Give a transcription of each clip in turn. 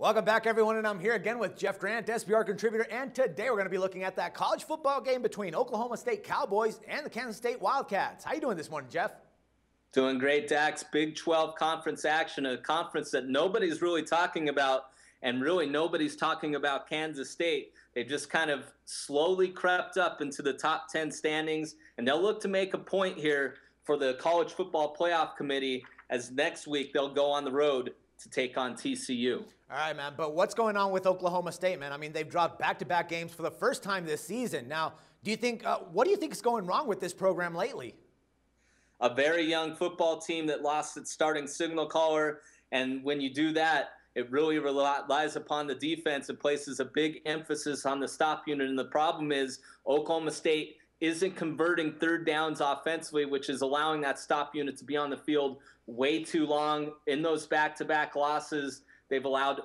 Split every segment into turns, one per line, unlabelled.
Welcome back, everyone, and I'm here again with Jeff Grant, SBR Contributor, and today we're going to be looking at that college football game between Oklahoma State Cowboys and the Kansas State Wildcats. How you doing this morning, Jeff?
Doing great, Dax. Big 12 conference action, a conference that nobody's really talking about, and really nobody's talking about Kansas State. They've just kind of slowly crept up into the top 10 standings, and they'll look to make a point here for the College Football Playoff Committee as next week they'll go on the road to take on TCU.
All right, man, but what's going on with Oklahoma State, man? I mean, they've dropped back-to-back games for the first time this season. Now, what do you think is going wrong with this program lately?
A very young football team that lost its starting signal caller, and when you do that, it really relies upon the defense and places a big emphasis on the stop unit. And the problem is Oklahoma State isn't converting third downs offensively, which is allowing that stop unit to be on the field way too long. In those back-to-back losses, they've allowed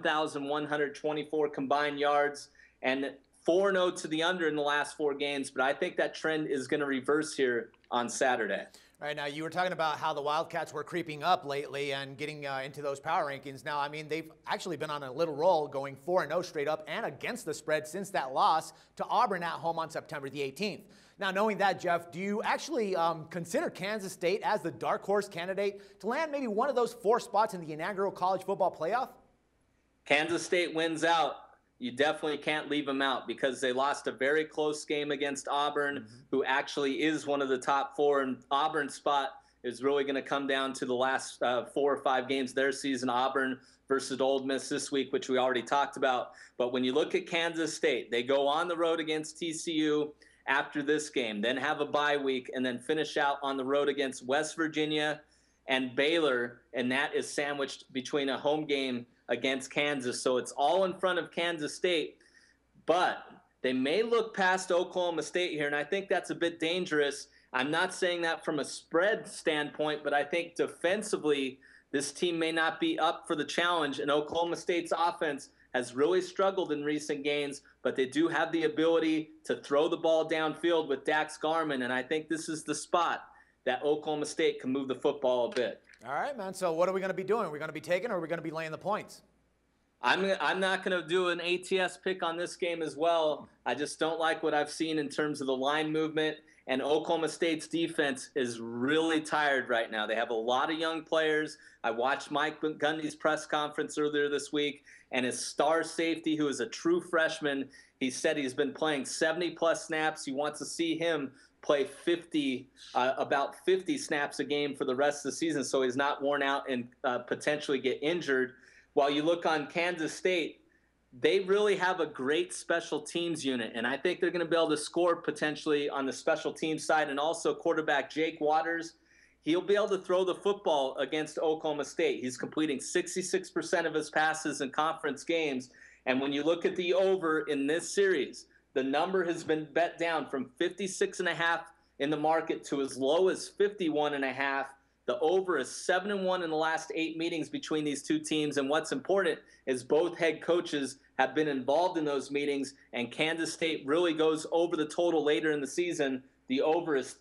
1,124 combined yards and 4-0 to the under in the last 4 games. But I think that trend is going to reverse here on Saturday.
All right, now you were talking about how the Wildcats were creeping up lately and getting into those power rankings. Now, I mean, they've actually been on a little roll, going 4-0 straight up and against the spread since that loss to Auburn at home on September the 18th. Now, knowing that, Jeff, do you actually consider Kansas State as the dark horse candidate to land maybe one of those 4 spots in the inaugural college football playoff?
Kansas State wins out. You definitely can't leave them out because they lost a very close game against Auburn, who actually is one of the top 4. And Auburn's spot is really going to come down to the last 4 or 5 games of their season. Auburn versus Ole Miss this week, which we already talked about. But when you look at Kansas State, they go on the road against TCU after this game, then have a bye week, and then finish out on the road against West Virginia and Baylor, and that is sandwiched between a home game against Kansas. So it's all in front of Kansas State, but they may look past Oklahoma State here, and I think that's a bit dangerous. I'm not saying that from a spread standpoint, but I think defensively this team may not be up for the challenge, and Oklahoma State's offense has really struggled in recent games, but they do have the ability to throw the ball downfield with Dax Garman, and I think this is the spot that Oklahoma State can move the football a bit.
All right, man. So what are we going to be doing? Are we going to be taking, or are we going to be laying the points?
I'm not going to do an ATS pick on this game as well. I just don't like what I've seen in terms of the line movement, and Oklahoma State's defense is really tired right now. They have a lot of young players. I watched Mike Gundy's press conference earlier this week, and his star safety, who is a true freshman, he said he's been playing 70-plus snaps. He wants to see him play about 50 snaps a game for the rest of the season so he's not worn out and potentially get injured. While you look on Kansas State, they really have a great special teams unit, and I think they're going to be able to score potentially on the special teams side. And also quarterback Jake Waters, he'll be able to throw the football against Oklahoma State. He's completing 66% of his passes in conference games. And when you look at the over in this series, the number has been bet down from 56.5 in the market to as low as 51.5. The over is 7-1 in the last 8 meetings between these two teams. And what's important is both head coaches have been involved in those meetings, and Kansas State really goes over the total later in the season. The over is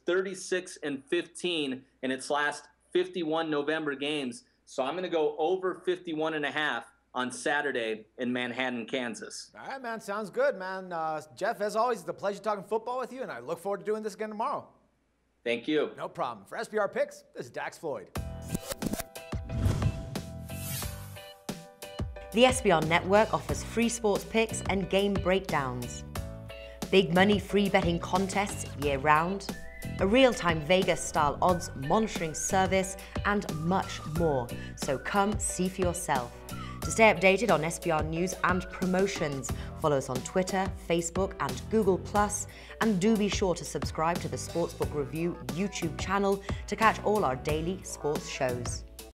36-15 in its last 51 November games. So I'm going to go over 51.5 on Saturday in Manhattan, Kansas.
All right, man. Sounds good, man. Jeff, as always, it's a pleasure talking football with you, and I look forward to doing this again tomorrow.
Thank you.
No problem. For SBR Picks, this is Dax Floyd.
The SBR Network offers free sports picks and game breakdowns, big money free betting contests year-round, a real-time Vegas-style odds monitoring service, and much more. So come see for yourself. To stay updated on SBR news and promotions, follow us on Twitter, Facebook, and Google+, and do be sure to subscribe to the Sportsbook Review YouTube channel to catch all our daily sports shows.